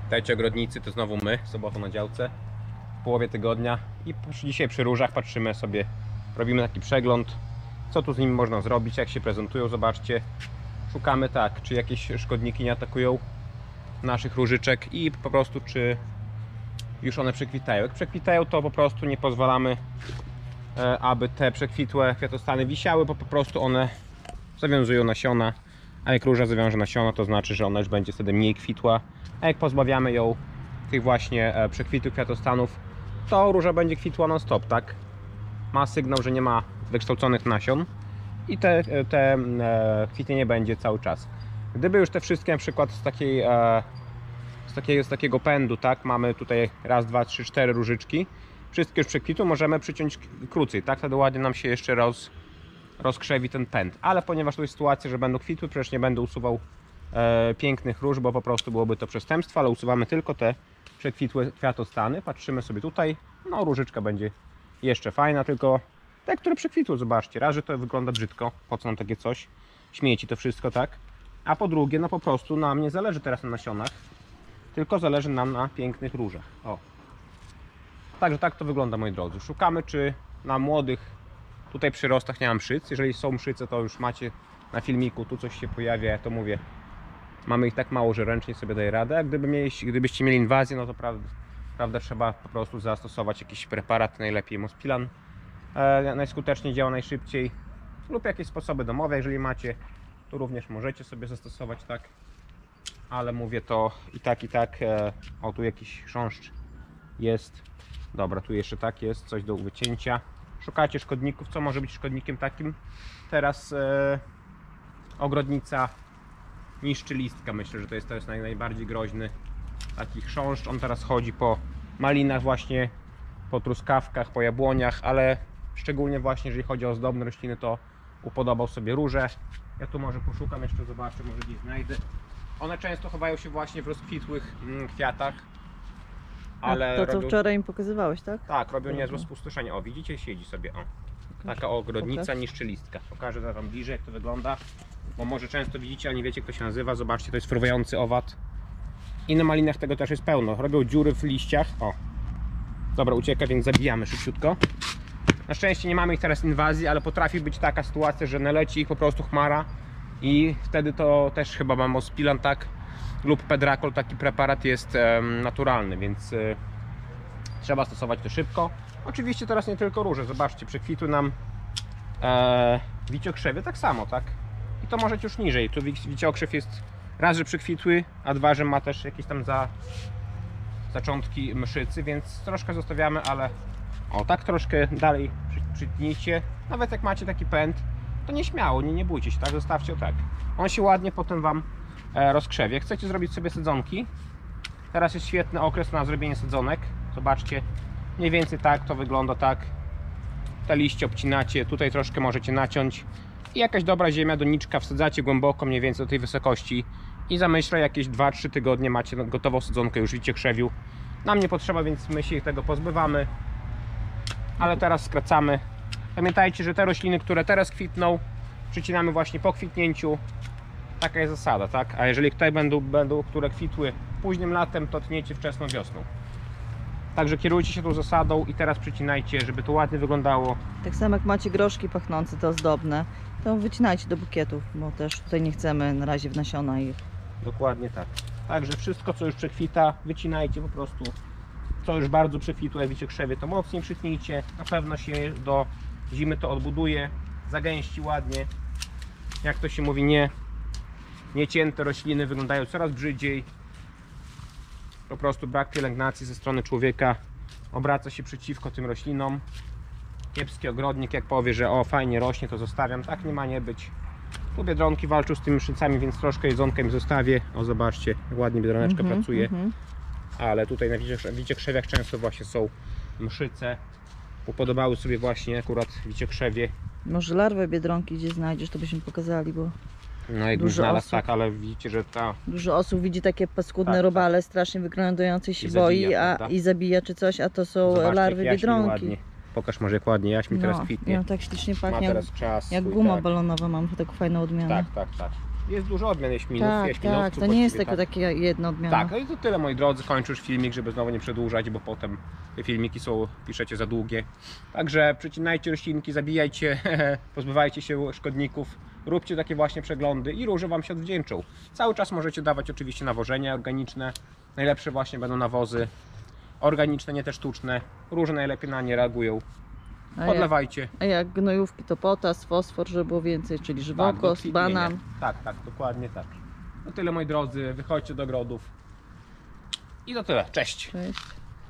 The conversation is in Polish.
Witajcie ogrodnicy, to znowu my, sobotą na działce, w połowie tygodnia i dzisiaj przy różach patrzymy sobie, robimy taki przegląd, co tu z nimi można zrobić, jak się prezentują, zobaczcie. Szukamy tak, czy jakieś szkodniki nie atakują naszych różyczek i po prostu czy już one przekwitają. Jak przekwitają, to po prostu nie pozwalamy, aby te przekwitłe kwiatostany wisiały, bo po prostu one zawiązują nasiona, a jak róża zawiąże nasiona, to znaczy, że ona już będzie wtedy mniej kwitła, a jak pozbawiamy ją tych właśnie przekwitłych kwiatostanów, to róża będzie kwitła non stop, tak? Ma sygnał, że nie ma wykształconych nasion i te kwitnienie będzie cały czas. Gdyby już te wszystkie na przykład z takiego pędu, tak, mamy tutaj raz, dwa, trzy, cztery różyczki, wszystkie już przekwitły, możemy przyciąć krócej, tak, wtedy ładnie nam się jeszcze rozkrzewi ten pęd, ale ponieważ to jest sytuacja, że będą kwitły, przecież nie będę usuwał pięknych róż, bo po prostu byłoby to przestępstwo, ale usuwamy tylko te przekwitłe kwiatostany. Patrzymy sobie tutaj, no różyczka będzie jeszcze fajna, tylko te, które przekwitły, zobaczcie, raz, że to wygląda brzydko, po co nam takie coś, śmieci to wszystko, tak, a po drugie, no po prostu nam nie zależy teraz na nasionach, tylko zależy nam na pięknych różach. O. Także tak to wygląda, moi drodzy. Szukamy, czy na młodych tutaj przyrostach nie mam mszyc. Jeżeli są mszyce, to już macie na filmiku, tu coś się pojawia, ja to mówię. Mamy ich tak mało, że ręcznie sobie daje radę. A gdybyście mieli inwazję, no to prawda, trzeba po prostu zastosować jakiś preparat, najlepiej Mospilan. Najskuteczniej działa najszybciej. Lub jakieś sposoby domowe, jeżeli macie, to również możecie sobie zastosować, tak. Ale mówię to i tak. O, tu jakiś chrząszcz jest. Dobra, tu jeszcze tak jest, coś do wycięcia. Szukacie szkodników, co może być szkodnikiem takim? Teraz ogrodnica niszczylistka, myślę, że to jest najbardziej groźny taki chrząszcz. On teraz chodzi po malinach właśnie, po truskawkach, po jabłoniach, ale szczególnie właśnie jeżeli chodzi o ozdobne rośliny, to upodobał sobie róże. Ja tu może poszukam jeszcze, zobaczę, może gdzieś znajdę. One często chowają się właśnie w rozkwitłych kwiatach. Ale to, co wczoraj im pokazywałeś, tak? Tak, robią niezłe spustoszenie. O, widzicie, siedzi sobie, o. Taka ogrodnica niszczylistka. Pokażę wam bliżej, jak to wygląda. Bo może często widzicie, ale nie wiecie, jak to się nazywa. Zobaczcie, to jest fruwający owad. I na malinach tego też jest pełno. Robią dziury w liściach. O. Dobra, ucieka, więc zabijamy szybciutko. Na szczęście nie mamy ich teraz inwazji, ale potrafi być taka sytuacja, że naleci ich po prostu chmara. I wtedy to też chyba mam Mospilan, tak? Lub Pedrakol, taki preparat jest naturalny, więc trzeba stosować to szybko. Oczywiście teraz nie tylko róże, zobaczcie, przekwitły nam wiciokrzewie tak samo, tak? I to możecie już niżej, tu wiciokrzew jest raz, że przekwitły, a dwa, że ma też jakieś tam zaczątki mszycy, więc troszkę zostawiamy, ale o, tak troszkę dalej przytnijcie. Nawet jak macie taki pęd, to nieśmiało, nie bójcie się, tak? Zostawcie o tak. On się ładnie potem wam rozkrzewie. Chcecie zrobić sobie sadzonki? Teraz jest świetny okres na zrobienie sadzonek. Zobaczcie, mniej więcej tak to wygląda, tak. Te liście obcinacie, tutaj troszkę możecie naciąć i jakaś dobra ziemia, doniczka wsadzacie głęboko, mniej więcej do tej wysokości i za myślę jakieś 2-3 tygodnie macie gotową sadzonkę już w wiciokrzewiu. Nam nie potrzeba, więc my się tego pozbywamy, ale teraz skracamy. Pamiętajcie, że te rośliny, które teraz kwitną, przycinamy właśnie po kwitnięciu. Taka jest zasada, tak? A jeżeli tutaj będą, które kwitły późnym latem, to tniecie wczesną wiosną. Także kierujcie się tą zasadą i teraz przycinajcie, żeby to ładnie wyglądało. Tak samo jak macie groszki pachnące, te ozdobne, to wycinajcie do bukietów, bo też tutaj nie chcemy na razie w nasiona ich. Dokładnie tak. Także wszystko, co już przekwita, wycinajcie po prostu. Co już bardzo przekwitło, jak wiciokrzewie, to mocniej przytnijcie. Na pewno się do zimy to odbuduje, zagęści ładnie. Jak to się mówi, niecięte rośliny wyglądają coraz brzydziej. Po prostu brak pielęgnacji ze strony człowieka obraca się przeciwko tym roślinom. Kiepski ogrodnik jak powie, że o, fajnie rośnie, to zostawiam. Tak nie ma nie być. Tu biedronki walczą z tymi mszycami, więc troszkę jedzonka im zostawię. O, zobaczcie, jak ładnie biedroneczka pracuje. Ale tutaj na wiciokrzewiach często właśnie są mszyce. Upodobały sobie właśnie akurat wiciokrzewie. Może larwę biedronki gdzie znajdziesz, to byśmy pokazali, bo No jakbym znalazł, tak, ale widzicie, że ta... Dużo osób widzi takie paskudne Tak, robale, strasznie wyglądające, się I boi zabija, i zabija czy coś, a to są Zobaczcie, larwy jak jaśmi biedronki. ładnie. Pokaż może jak ładnie jaśmi teraz kwitnie. No, tak ślicznie Ma pachnie, teraz czas jak swój, guma tak. balonowa, mam taką fajną odmianę. Tak. Jest dużo odmian jaśminów, Tak, jaśminowców to nie jest właściwie, tylko takie jedna odmiana. Tak, no i to tyle, moi drodzy. Kończę już filmik, żeby znowu nie przedłużać, bo potem te filmiki są, piszecie, za długie. Także przecinajcie roślinki, zabijajcie, pozbywajcie się szkodników, róbcie takie właśnie przeglądy i róże Wam się odwdzięczą. Cały czas możecie dawać oczywiście nawożenia organiczne. Najlepsze właśnie będą nawozy organiczne, nie te sztuczne. Róże najlepiej na nie reagują. Podlewajcie. A jak gnojówki to potas, fosfor, żeby było więcej, czyli żywokos, do kwitnienia. banan. Tak, dokładnie tak. No tyle, moi drodzy, wychodźcie do ogrodów. I to tyle, cześć. Cześć.